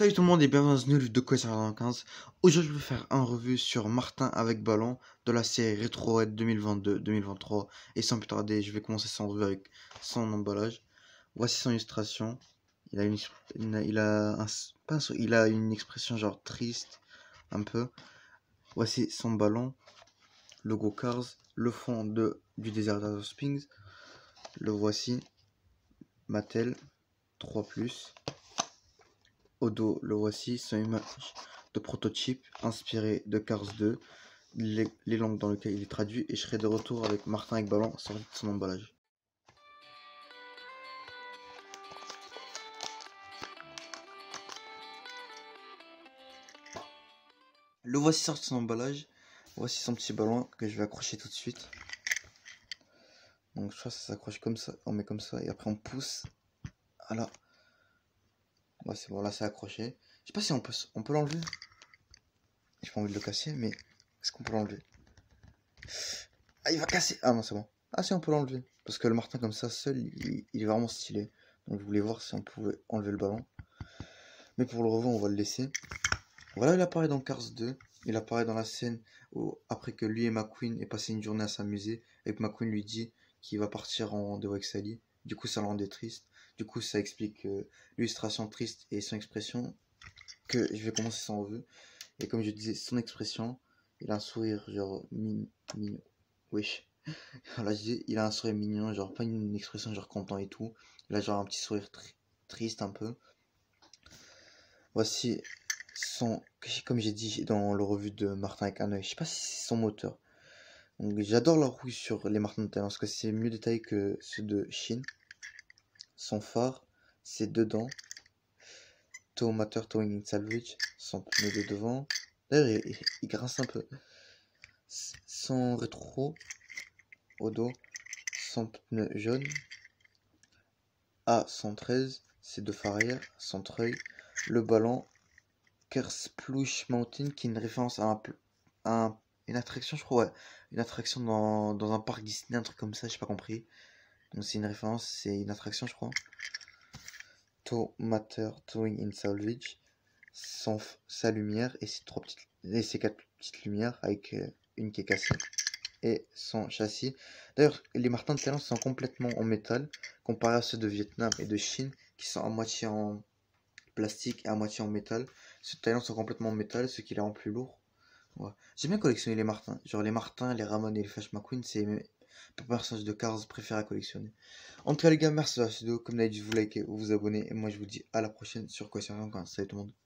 Salut tout le monde et bienvenue dans une nouvelle vidéo de Question 15. Aujourd'hui, je vais faire un review sur Martin avec ballon de la série Retro Red 2022-2023. Et sans plus tarder, je vais commencer son review avec son emballage. Voici son illustration. Il a une expression genre triste, un peu. Voici son ballon, logo Cars, le fond du Desert of Springs. Le voici, Mattel 3+. Au dos, le voici, son image de prototype inspiré de Cars 2, les langues dans lesquelles il est traduit, et je serai de retour avec Martin avec ballon sorti de son emballage. Le voici sorti de son emballage. Voici son petit ballon que je vais accrocher tout de suite. Donc je crois que ça s'accroche comme ça, on met comme ça et après on pousse. Voilà. Ouais, c'est bon, là c'est accroché. Je sais pas si on peut l'enlever. J'ai pas envie de le casser, mais est-ce qu'on peut l'enlever? Ah, il va casser. Ah non, c'est bon. Ah si, on peut l'enlever. Parce que le Martin comme ça, seul, il est vraiment stylé. Donc je voulais voir si on pouvait enlever le ballon. Mais pour le revers, on va le laisser. Voilà, il apparaît dans Cars 2. Il apparaît dans la scène où, après que lui et McQueen aient passé une journée à s'amuser, et que McQueen lui dit qu'il va partir en rendez-vous avec Sally. Du coup, ça le rendait triste. Du coup, ça explique l'illustration triste et son expression que je vais commencer son revue. Et comme je disais, son expression, il a un sourire genre mignon. Wesh. Voilà, je dis, il a un sourire mignon, genre pas une expression genre content et tout. Il a genre un petit sourire triste un peu. Voici son, comme j'ai dit dans le revue de Martin avec un œil, je sais pas si c'est son moteur. Donc j'adore la rouille sur les Martin de Thaïlande parce que c'est mieux détaillé que ceux de Chine. Son phare, c'est dedans. Tow Matter Towing in Salvage, son pneu de devant. D'ailleurs, il grince un peu. Son rétro au dos, son pneu jaune. A113, c'est de phare arrière, centre-œil. Le ballon, Kersplush Mountain, qui est une référence à une attraction, je crois, ouais. Une attraction dans un parc Disney, un truc comme ça, j'ai pas compris. Donc c'est une référence, c'est une attraction, je crois. Tow Matter Towing in Salvage, sa lumière et ses quatre petites lumières avec une qui est cassée. Et son châssis. D'ailleurs, les Martins de Thaïlande sont complètement en métal, comparé à ceux de Vietnam et de Chine, qui sont à moitié en plastique et à moitié en métal. Ceux de Thaïlande sont complètement en métal, ce qui les rend plus lourds. Ouais. J'aime bien collectionner les Martins. Genre les Martins, les Ramon et les Flash McQueen, c'est mes personnages de Cars préférés à collectionner. En tout cas les gars, merci de la vidéo. Comme d'habitude, vous likez, vous vous abonnez. Et moi je vous dis à la prochaine sur Question 15. Salut tout le monde.